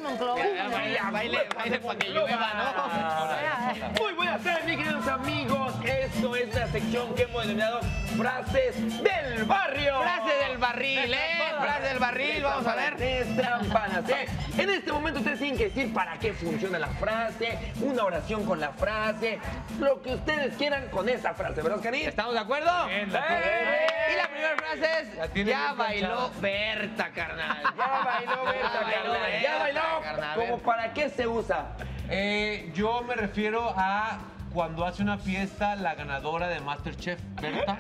Monclova. Ya, baile para que llueva, ¿no? Muy buenas tardes, mis queridos amigos. Esto es la sección que hemos denominado Frases del Barrio. Frase del barril, frase del barril, vamos a ver. Destrampanas, En este momento ustedes tienen que decir para qué funciona la frase, una oración con la frase, lo que ustedes quieran con esa frase, ¿verdad, Oscarín? ¿Estamos de acuerdo? Bien, Y la primera frase es, ya bailó Berta, carnal. Ya bailó Berta, carnal. Ya bailó. ¿Cómo para qué se usa? Yo me refiero a cuando hace una fiesta la ganadora de MasterChef, Berta.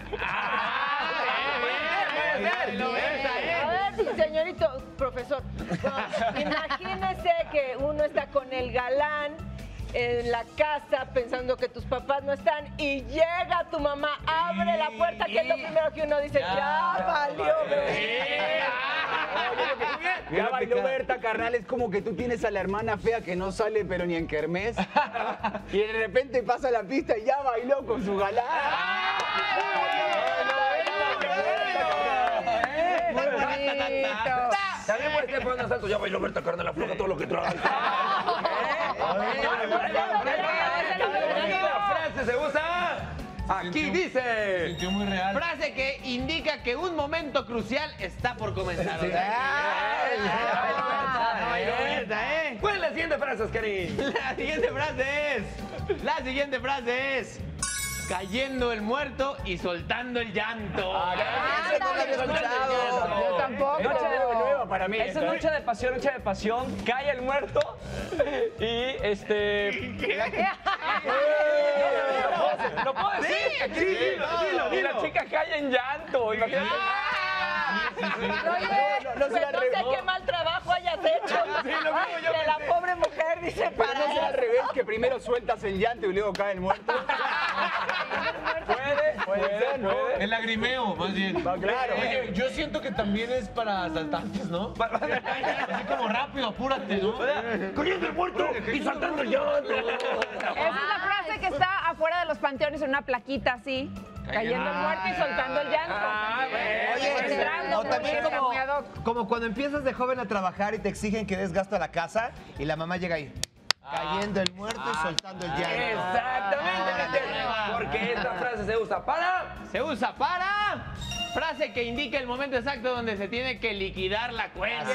A ver, señorito profesor, imagínese que uno está con el galán en la casa pensando que tus papás no están y llega tu mamá, abre la puerta, que es lo primero que uno dice, ya valió. Ya bailó Berta, carnal, es como que tú tienes a la hermana fea que no sale pero ni en kermés y de repente pasa la pista y ya bailó con su galán. También puede ser por unos saltos, ya bailó Berta, carnal, afloja todo lo que trae. La frase se usa. Aquí dice. Sintió muy real. Frase que indica que un momento crucial está por comenzar. ¿Cuál es la siguiente frase, Oscarín? La siguiente frase es cayendo el muerto y soltando el llanto. Eso no lo había escuchado. Yo tampoco. Noche de Nuevo Nuevo para mí. Es noche de pasión, cae el muerto y ¿Lo puedo decir? Dilo. Y la chica cae en llanto. Imagínate. No sé qué mal trabajo hayas hecho. De la pobre mujer, dice, Pero no sea al revés, que primero sueltas el llanto y luego cae el muerto. Puede ser, ¿no? El lagrimeo, más bien. Claro. Oye, yo siento que también es para asaltantes, ¿no? Así como rápido, apúrate, ¿no? Cayendo el muerto y saltando el llanto. Esa es la frase que está afuera de los panteones en una plaquita así. Cayendo el muerto y soltando el llanto. O también como cuando empiezas de joven a trabajar y te exigen que des gasto a la casa y la mamá llega ahí, cayendo el muerto y soltando el llanto. Exactamente, porque esta frase se usa para... Frase que indica el momento exacto donde se tiene que liquidar la cuenta.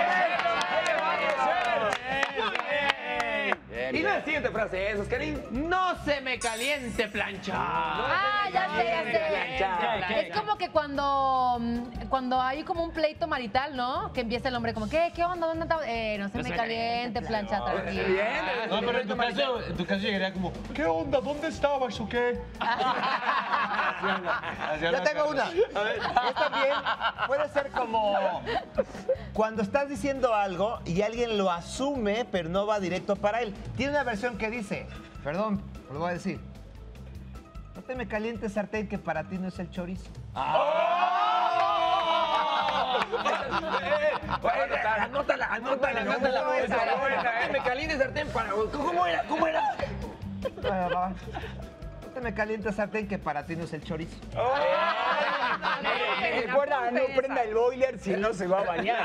Y la siguiente frase es, Oscarín. No se me caliente plancha. Ya sé. Es como que cuando hay como un pleito marital, ¿no? Que empieza el hombre como, ¿qué onda? ¿Dónde está? No se me caliente, plancha, tranquilo. No, pero en tu caso llegaría como, ¿qué onda? ¿Dónde estabas o qué? Yo tengo una. Esta bien puede ser como cuando estás diciendo algo y alguien lo asume, pero no va directo para él. Tiene una versión que dice, perdón, lo voy a decir. No te me calientes, sartén, que para ti no es el chorizo. Anótala. Me caliente sartén para... ¿Cómo era? No te me calientes, sartén, que para ti no es el chorizo. Recuerda, no prenda el boiler si no se va a bañar.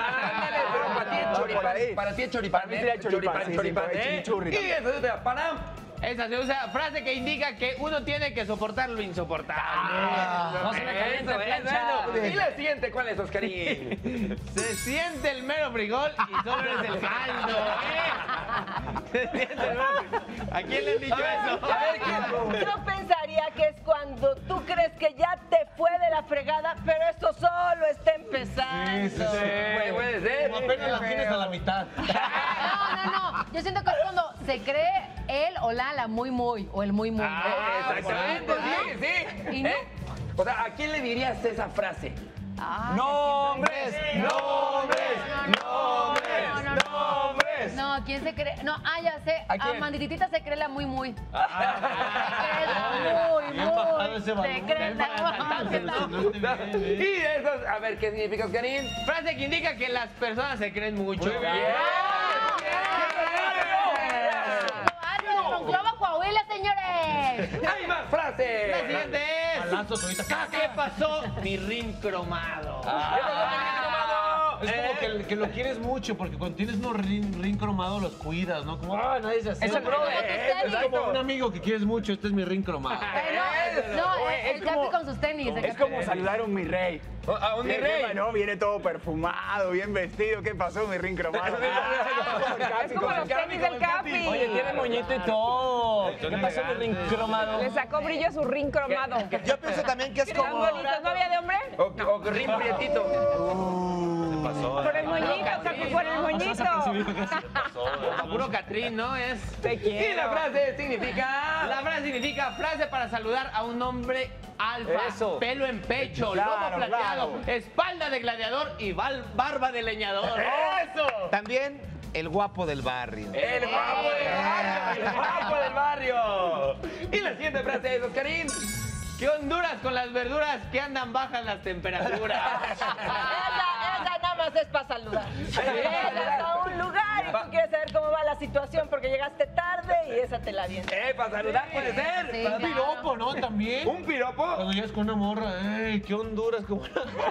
Para ti es choripán. Para mí sería choripán, Y eso es para... Esa se usa frase que indica que uno tiene que soportar lo insoportable. No se me caliente plancha. Y la siguiente, ¿cuál es, Oscarín? Se siente el mero frijol y solo eres el caldo. Se siente el mero frijol. ¿A quién le han dicho eso? Yo pensaría que es cuando tú crees que ya te fue de la fregada, pero esto solo está empezando. Puede ser. Como apenas la tienes a la mitad. No. Yo siento que es cuando se cree él o la muy, o el muy. Exactamente, sí. ¿Y no? O sea, ¿a quién le dirías esa frase? ¡Nombres! No, ¿quién se cree? No, ya sé. ¿A quién? Mandititita se cree la muy. Bien bajado ese balón. Se cree la Y eso, a ver, ¿qué significa, Oscarín? Frase que indica que las personas se creen mucho. Muy bien. Monclova, Coahuila, señores. ¡Hay más frases! La siguiente es... Balazos ahorita. ¿Qué pasó? Mi rin cromado. Es como que lo quieres mucho, porque cuando tienes unos ring cromados los cuidas, ¿no? Como, ah, nadie se hace. Es el brother. Es como un amigo que quieres mucho, este es mi ring cromado. No, el Capi con sus tenis. Es como saludar a un mi rey. A un mi rey. No, viene todo perfumado, bien vestido. ¿Qué pasó, mi ring cromado? Es como los tenis del Capi. Oye, tiene moñito y todo. ¿Qué pasó con el ring cromado? Le sacó brillo a su ring cromado. Yo pienso también que es ¿Están como... bonitos? ¿No había de hombre? O ring prietito. Por el moñito, Capi, por el moñito. A puro Catrín, ¿no? Es. Te Y quiero. la frase significa... La frase significa frase para saludar a un hombre alfa. Eso. Pelo en pecho, Claro, lomo plateado, claro. espalda de gladiador y barba de leñador. ¡Eso! También el guapo del barrio. El guapo del barrio. El guapo del barrio. Y la siguiente frase es, Oscarín. ¿Qué Honduras con las verduras que andan bajas las temperaturas? Esa nada más es para saludar. Llegas a un lugar y tú quieres saber cómo va la situación porque llegaste tarde y esa te la viene. Para saludar puede ser. Sí, Un claro. piropo, ¿no? También. Un piropo. Cuando llegas con una morra, ¡ey, qué Honduras! ¿Cómo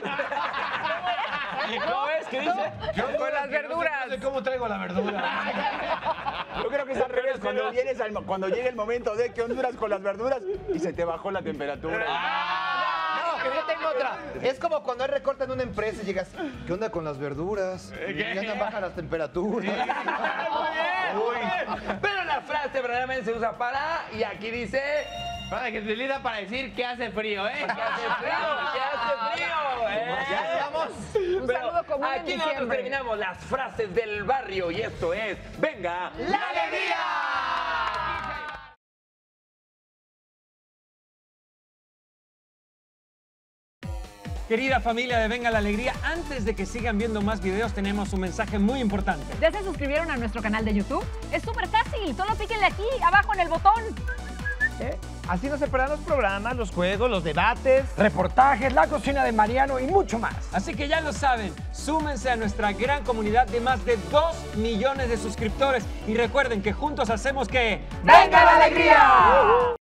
¿Cómo es? ¿Qué dice? Con las verduras. No sé cómo traigo la verdura. Yo creo que es al revés. Cuando llega el momento de que Honduras con las verduras y se te bajó la temperatura. No, pero yo tengo otra. Es como cuando hay recorte en una empresa y llegas, ¿qué onda con las verduras? Ya andan bajas las temperaturas. Pero la frase verdaderamente se usa para, y aquí dice, Para que se utiliza para decir que hace frío, ¿eh? que hace frío, Ya estamos. Un saludo común en aquí nosotros diciembre. terminamos las frases del barrio y esto es, venga, ¡La alegría! Querida familia de Venga la Alegría, antes de que sigan viendo más videos tenemos un mensaje muy importante. ¿Ya se suscribieron a nuestro canal de YouTube? Es súper fácil, solo píquenle aquí, abajo en el botón. Así no se perderán los programas, los juegos, los debates. Reportajes, la cocina de Mariano y mucho más. Así que ya lo saben, súmense a nuestra gran comunidad de más de 2 millones de suscriptores y recuerden que juntos hacemos que... ¡Venga la alegría!